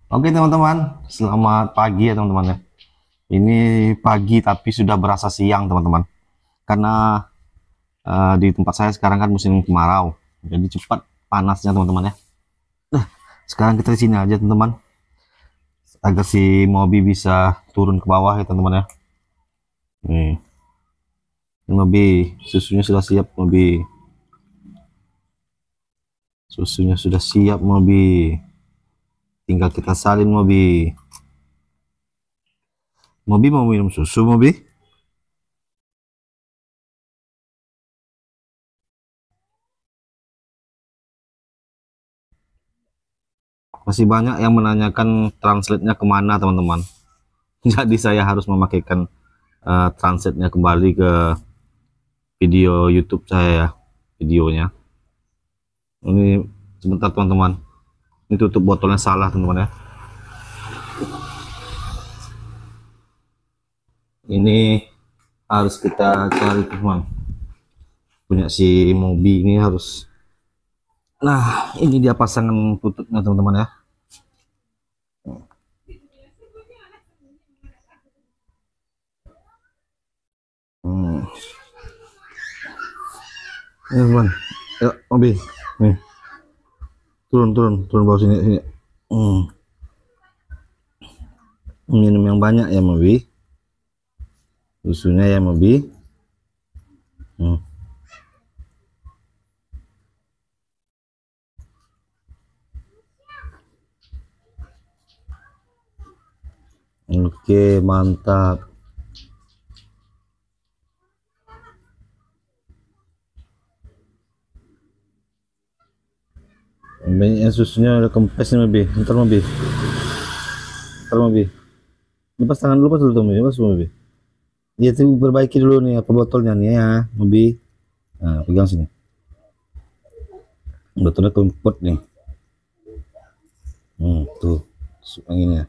Oke teman-teman, selamat pagi ya teman-teman ya. Ini pagi tapi sudah berasa siang teman-teman. Karena di tempat saya sekarang kan musim kemarau, jadi cepat panasnya teman-teman ya. Nah, sekarang kita di sini aja teman-teman, agar si Mobi bisa turun ke bawah ya teman-teman ya. Nih, Mobi, susunya sudah siap Mobi. Susunya sudah siap Mobi. Tinggal kita salin Mobi. Mobi mau minum susu Mobi? Masih banyak yang menanyakan translate-nya kemana teman-teman. Jadi saya harus memakaikan translate-nya kembali ke video YouTube saya ya, videonya. Ini sebentar teman-teman. Ini tutup botolnya salah teman-teman ya. Ini harus kita cari teman. Punya si Mobi ini harus. Nah, ini dia pasangan tutupnya teman-teman ya. Hmm. Ini teman. Yuk, Mobi. Nih. Turun bawah sini. Hmm. Minum yang banyak ya Mobi. Susunya ya Mobi. Hmm. Oke, mantap. Banyaknya susunya udah kempes nih Mobi. Ntar Mobi. Lepas tangan dulu, pas dulu Mobi. Lepas Mobi. Iya tuh perbaiki dulu nih apa botolnya nih ya, Mobi. Nah, pegang sini. Botolnya kempot nih. Tuh. Anginnya.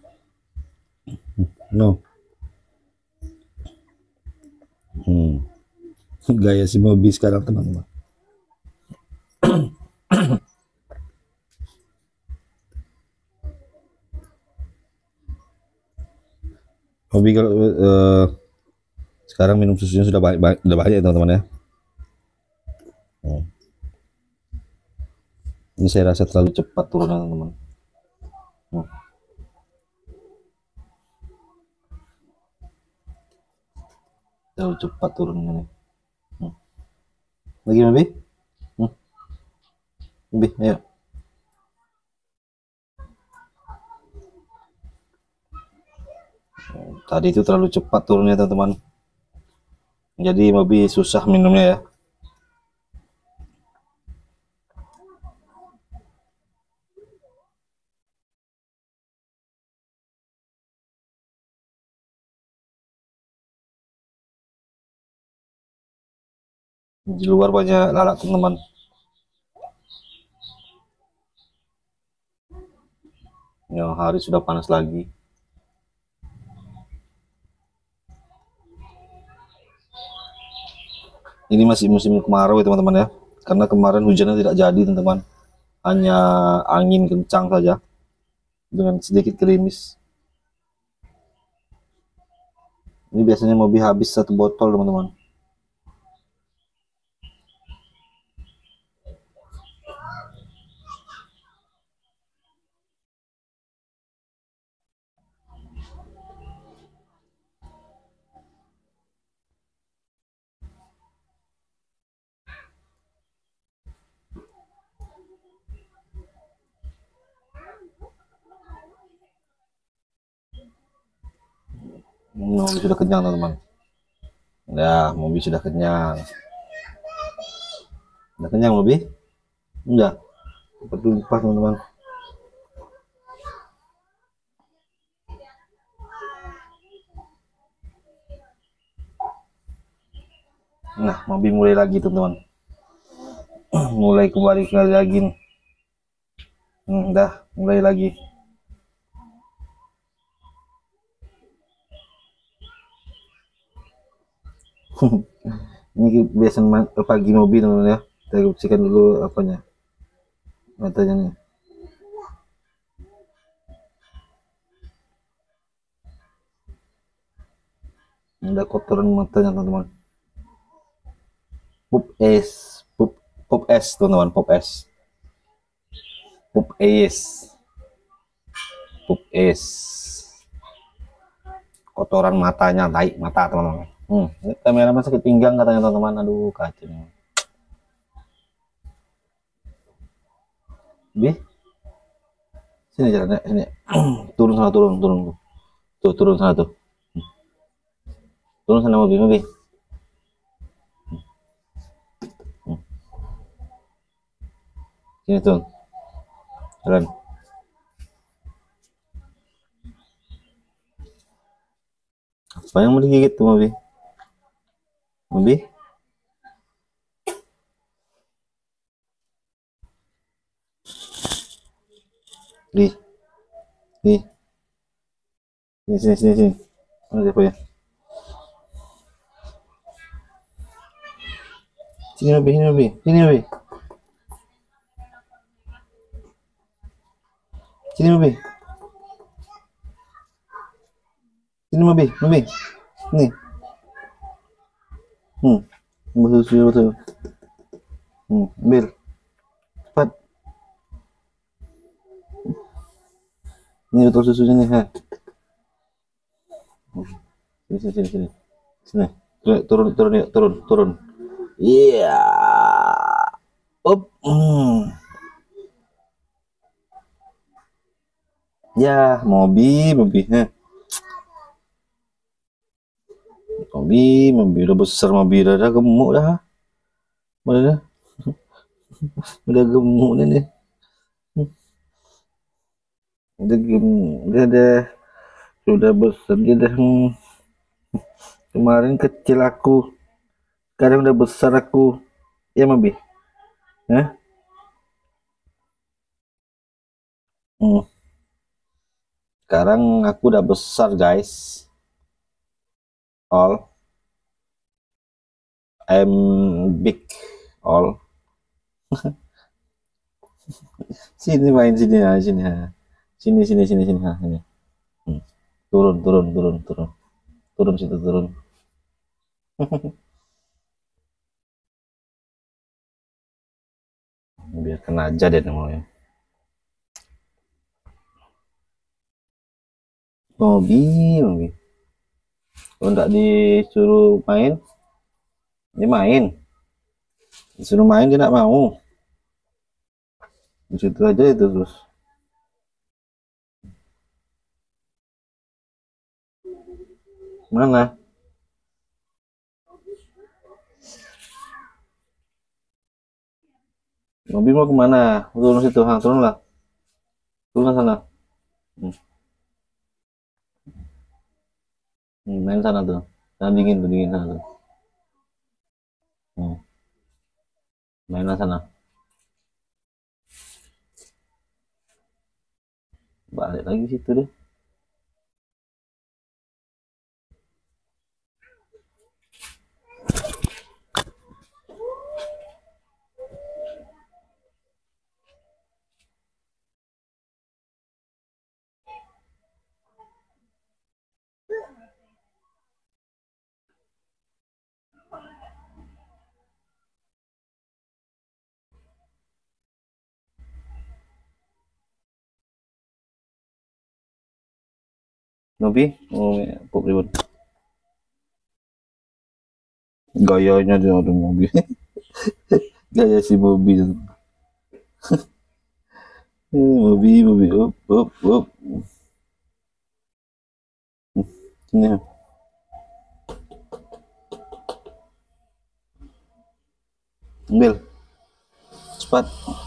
No. Gaya si Mobi sekarang teman-teman. Mobi kalau sekarang minum susunya sudah banyak teman-teman ya. Ini saya rasa terlalu cepat turunnya teman-teman. Terlalu cepat turunnya nih. Lagi Mobi? Mobi, ayo. Tadi itu terlalu cepat turunnya teman-teman. Jadi Mobi susah minumnya ya. Di luar banyak lalat teman-teman. Ya, hari sudah panas lagi. Ini masih musim kemarau ya teman-teman ya. Karena kemarin hujannya tidak jadi teman-teman. Hanya angin kencang saja dengan sedikit gerimis. Ini biasanya Mobi habis satu botol teman-teman. Mobi sudah kenyang teman-teman. Ya, Mobi sudah kenyang. Udah kenyang Mobi? Udah. Bertumpah teman-teman. Nah, Mobi mulai lagi teman-teman. Mulai kembali lagi nih. Udah, mulai lagi. Ini biasa pagi Mobi teman-teman ya. Kita bersihkan dulu apanya, matanya nih. Ada kotoran matanya teman-teman. Pup es, pup es teman-teman, pup es, pup es, pup es. Kotoran matanya, tai mata teman-teman. Ini kameramen sakit pinggang katanya teman-teman. Aduh kacau. Bi, sini jalannya, sini. Turun sana, turun. Tuh, turun sana tuh. Turun sana mobil. Sini tuh. Jalan. Apa yang mau digigit tuh mobil? Mobil? Di. Sini. Mana dia ya? Sini mobil. Sini mobil. Sini mobil. Sini mobil. Nih. Betul. Ambil. Cepat. Ini betul susunya nih, ha. Sini. Turun. Iya. Up. Ya, mobil, ha. Mobil udah besar, mobil udah gemuk dah. Udah gemuk nih. Udah gemuk, sudah besar dia dah. Kemarin kecil aku, sekarang udah besar aku. Ya mobil. Sekarang aku udah besar guys. All I'm big. All. Sini main sini ha. Sini ha. Sini ha. Ini. Turun. Turun situ. Biar kena aja deh namanya. Mobil. Kalau nggak disuruh main, dia main. Disuruh main dia nggak mau. Di situ aja itu terus. Mana? Mobil mau kemana? Turun situ, turun lah. Turun sana. Main sana tuh. Sana dingin sana tuh. Mainan sana. Balik lagi situ deh. Nobi, pop ribut. Gayanya dia ada mobil. Gaya si mobil. Mobil. Up. Ini. Ambil. Cepat.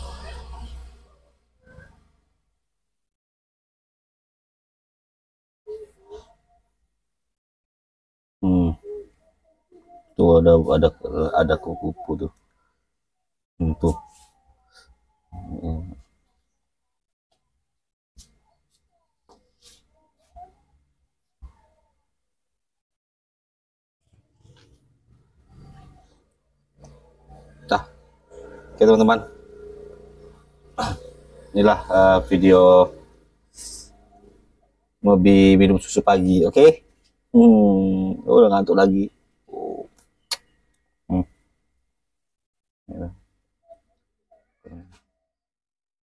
Tuh ada kupu tuh. Tuh. Oke teman-teman, inilah video Mobi minum susu pagi. Oke. Udah ngantuk lagi.